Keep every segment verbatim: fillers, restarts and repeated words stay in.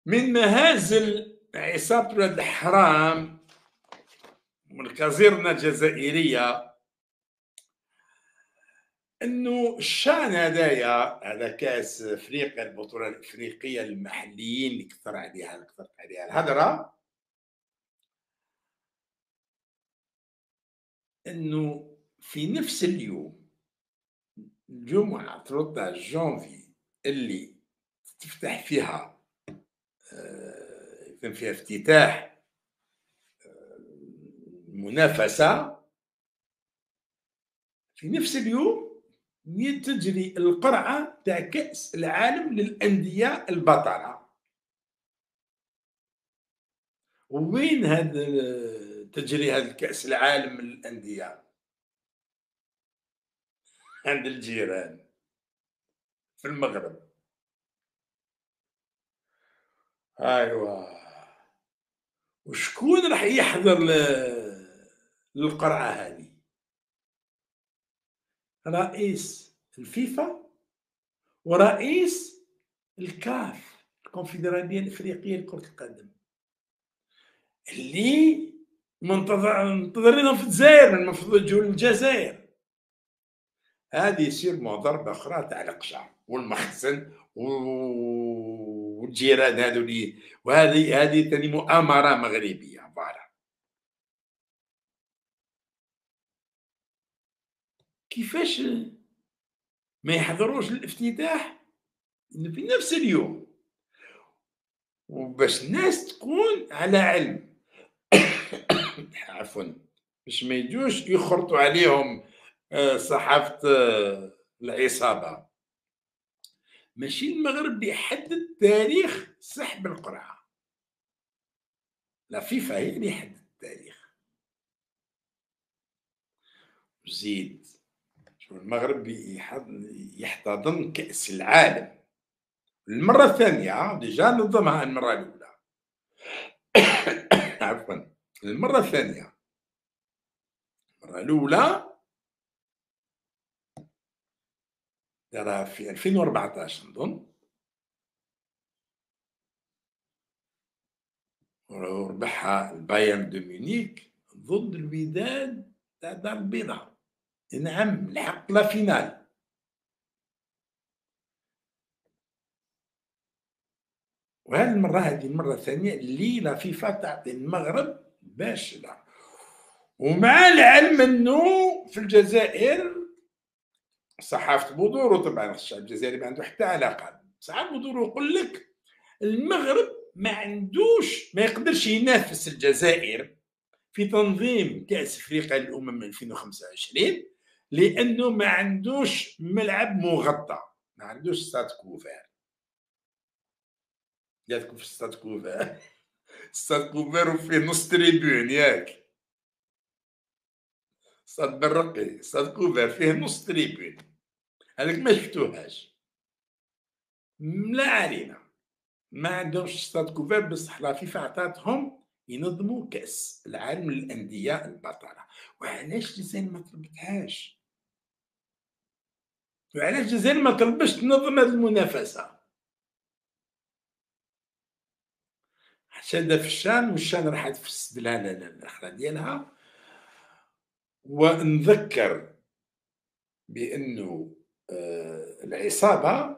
من مهازل عصابة ولاد الحرام والكازيرنا الجزائرية انه الشان هذايا هذا كاس افريقيا، البطوله الافريقيه المحليين اللي كثر عليها كثرت عليها الهدره، انه في نفس اليوم الجمعه ثلاثة عشر جونفي اللي تفتح فيها آه، يتم فيها افتتاح المنافسه، في نفس اليوم تجري القرعه تاع كاس العالم للانديه البطله. وين هذا تجري هذا كاس العالم للانديه؟ عند الجيران في المغرب. ايوا، وشكون راح يحضر للقرعه هذه؟ رئيس الفيفا ورئيس الكاف، الكونفدراليه الافريقيه لكره القدم، اللي منتظر منتظرينهم في الجزائر، المفروض يجوا للجزائر. هذه يصير ضربه اخرى تاع القشع والمخزن والجيران هذو، وهذه هذه ثاني مؤامره مغربيه. فوالا كيفاش ما يحضروش الافتتاح في نفس اليوم، وباش الناس تكون على علم عفوا، باش ما يجوش يخرطوا عليهم صحافه العصابه. ماشي المغرب اللي يحدد تاريخ سحب القرعه، لا فيفا هي اللي يحدد التاريخ. زيد المغرب يحتضن كأس العالم المرة الثانية، ديجا نظمها المرة الأولى عفوا المرة الثانية. المرة الأولى دارها في ألفين وأربعطاش نظن، وربحها البايرن دو ميونيك ضد الوداد تاع الدار البيضاء. نعم لحق لا فينال. وهذه المرة هذه المرة الثانية اللي لا فيفا تعطي المغرب باش لا. ومع العلم انه في الجزائر صحافة بودورو، طبعا الشعب الجزائري ما عنده حتى علاقة، صحافة بودورو يقول لك المغرب ما عندوش، ما يقدرش ينافس الجزائر في تنظيم كأس افريقيا للأمم ألفين وخمسة وعشرين لأنه ما عندوش ملعب مغطى، ما عندوش ستاد كوفير. جاتكم في ستاد كوفير؟ ستاد كوفير وفيه نص تريبيون ياك. ستاد برقي، ستاد كوفير فيه نص تريبيون، هذاك ما شفتوهاش. لا علينا، ما عندهمش ستاد كوفير، بصح لا فيفا عطاتهم ينظموا كاس العالم للانديه البطله. وعلاش الجزائر ما طلبتهاش؟ وعلاش الجزائر ما طلبش تنظم هذه المنافسه؟ شاده في الشان، والشان راح تفسد لها الاخرى ديالها. ونذكر بانه آه العصابه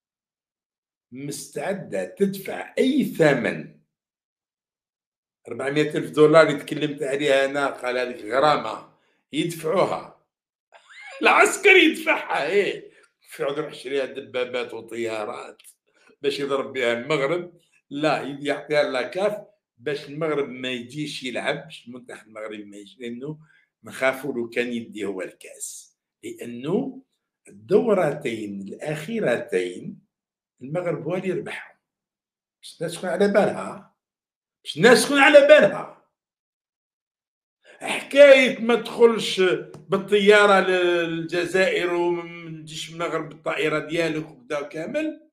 مستعده تدفع اي ثمن. أربعمائة ألف دولار اللي تكلمت عليها انا، قال هذيك غرامه يدفعوها، العسكري يدفعها. ايه في عذر يشريها دبابات وطيارات باش يضرب بها المغرب، لا يعطيها لاكاف باش المغرب ما يجيش يلعب، باش المنتخب المغربي ما يجيش، لانه نخافوا لو كان يدي هو الكاس، لانه الدورتين الاخيرتين المغرب هو اللي يربحهم. باش الناس تكون على بالها، باش الناس تكون على بالها. حكايه ما تدخلش بالطياره للجزائر وما تجيش من المغرب بالطائره ديالك وكذا كامل،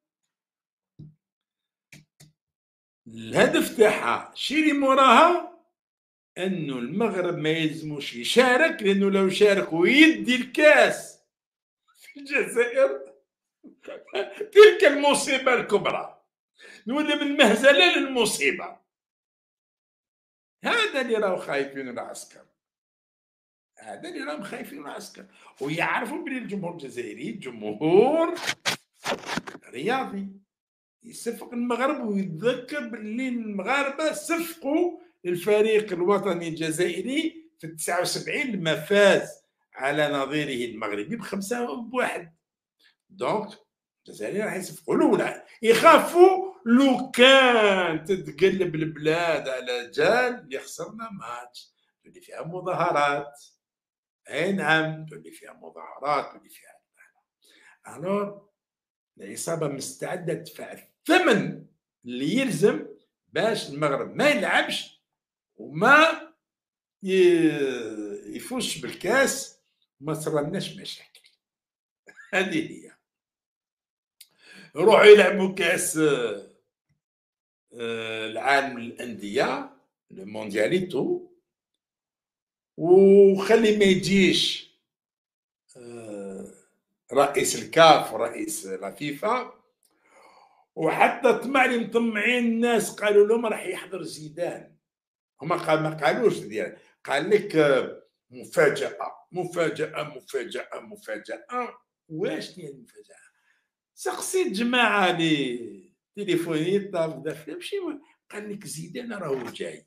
الهدف تاعها شيري موراها انه المغرب ما يلزموش يشارك، لانه لو شارك ويدي الكاس في الجزائر تلك المصيبه الكبرى. نولي من المهزله للمصيبه. هذا اللي راهو خايفين العسكر، هذا اللي راهم خايفين العسكر، ويعرفوا بلي الجمهور الجزائري جمهور رياضي يصفق المغرب، ويتذكر باللي المغاربه صفقوا الفريق الوطني الجزائري في تسعة وسبعين لما فاز على نظيره المغربي بخمسة بواحد. دونك الجزائريين راح يصفقوا الاولى، يخافوا لو كان تتقلب البلاد على جال اللي خسرنا ماتش تولي فيها مظاهرات. اي نعم، تولي فيها مظاهرات، تولي فيها الور العصابه مستعده تدفع الثمن اللي يلزم باش المغرب ما يلعبش وما يفوزش بالكاس وما تصرالناش مشاكل. هذه هي. يروحوا يلعبوا كاس العالم للانديه الموندياليتو، وخلي ما يجيش رئيس الكاف ورئيس الفيفا، وحتى طمع اللي مطمعين الناس قالوا لهم راح يحضر زيدان. هما قال ما قالوش زيدان، قال لك مفاجأة مفاجأة مفاجأة مفاجأة. واش هي المفاجأة؟ سقسيت جماعة لي تليفونيت دافع ماشي، قال لك زيدان راهو جاي.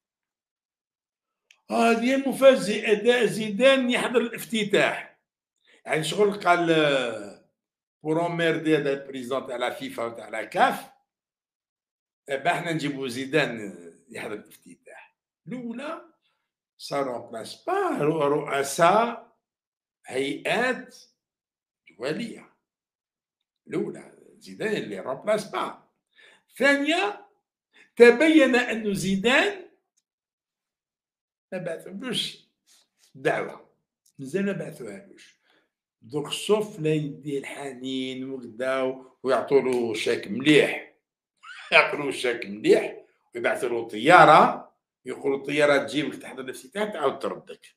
هذه المفاجأة، زيدان يحضر الافتتاح. يعني شغل قال بور اميردي هذا البريزون تاع لا فيفا وتاع لا كاف، با حنا نجيبو زيدان يحضر الافتتاح. الاولى صاروا بلاص با رؤساء هيئات دوليه، الاولى زيدان اللي روبلاس با. ثانيه تبين انه زيدان ما بعثولوش دعوه، مازال ما بعثوهالوش. دوك صوف لا يديه الحنين وكدا ويعطولو شاك مليح، يعطولو شاك مليح ويبعثولو طياره، يقولوا الطياره تجيبك تحضر الافتتاح تعاود تردك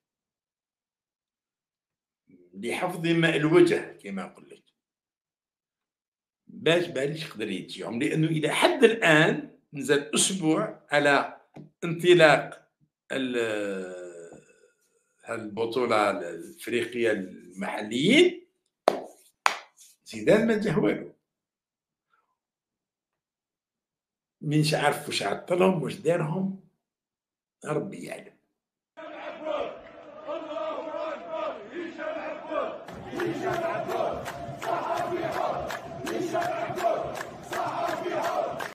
لحفظ ماء الوجه كما نقول لك، باش باليش يقدر يجيهم، لانه الى حد الان نزل اسبوع على انطلاق البطوله الافريقيه المحليين، زيدان ما جا والو. مانيش عارف واش عطلهم واش دارهم، ربي يعلم. الله اكبر، الله اكبر، هشام عبود، هشام عبود.